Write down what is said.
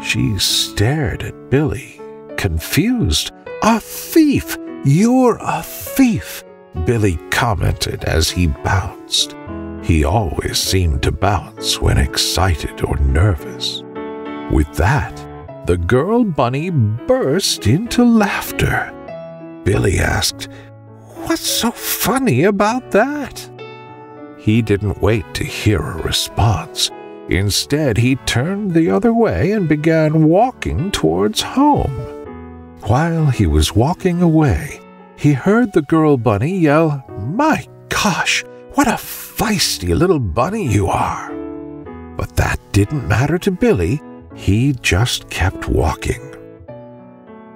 She stared at Billy, confused. "A thief! You're a thief!" Billy commented as he bounced. He always seemed to bounce when excited or nervous. With that, the girl bunny burst into laughter. Billy asked, "What's so funny about that?" He didn't wait to hear a response. Instead, he turned the other way and began walking towards home. While he was walking away, he heard the girl bunny yell, "My gosh, what a feisty little bunny you are!" But that didn't matter to Billy. He just kept walking.